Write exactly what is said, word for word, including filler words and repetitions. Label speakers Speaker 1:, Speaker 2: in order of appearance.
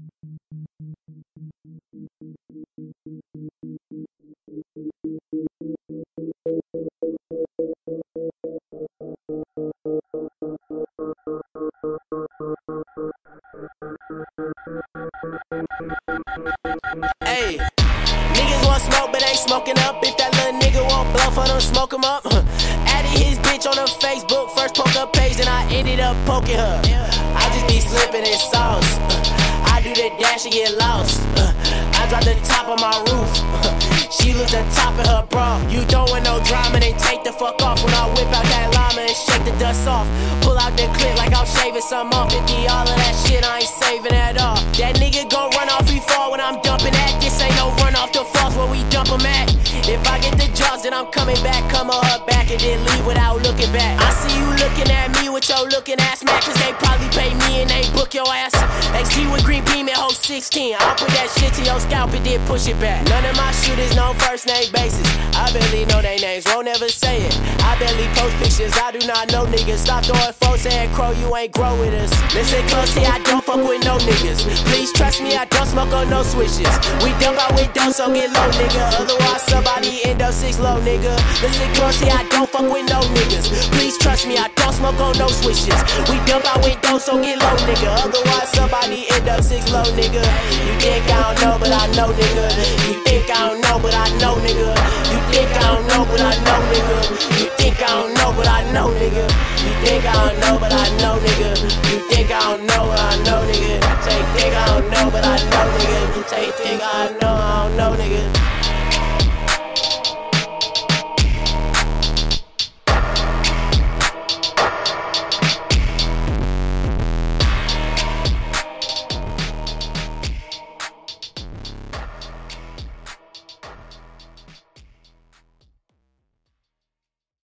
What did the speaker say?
Speaker 1: Hey, niggas want smoke but ain't smoking up. If that little nigga want blow for them, smoke him up. Added his bitch on her Facebook, first poke up page, then I ended up poking her. I just be slipping in sauce. I do the dash and get lost. I drop the top of my roof. She lose the top of her bra. You don't want no drama, then take the fuck off. When I whip out that llama and shake the dust off. Pull out the clip like I'm shaving some off. fifty, all of that shit I ain't saving at all. That nigga gon' run off before when I'm dumping that. This ain't no run off the falls where we dump 'em at. If I get the jobs, then I'm coming back. Come on her back and then leave without looking back. I see you looking at me with your looking ass man, cause they probably pay me and they book your ass. X T with green beam and hold sixteen. I'll put that shit to your scalp and then push it back. None of my shooters know first name basis. I barely know their names, won't ever say it. I barely post pictures, I do not know niggas. Stop throwing folks and crow, you ain't grow with us. Listen closely, I don't fuck with no niggas. Please trust me, I don't smoke on no switches. We dump out with dope, so get low, nigga. Otherwise somebody end up six low, nigga. Listen closely, I don't fuck with no niggas. Please trust me, I don't smoke on no switches. We dump out with dope, so get low, nigga. Otherwise somebody end up six low, nigga. You think I don't know, but I know, nigga. You think I don't know, but I know, nigga. You think I don't know, but I know, nigga. You think I don't know, but I know, nigga. You think I don't know, but I know, nigga. You think I don't know, but I know, nigga. Take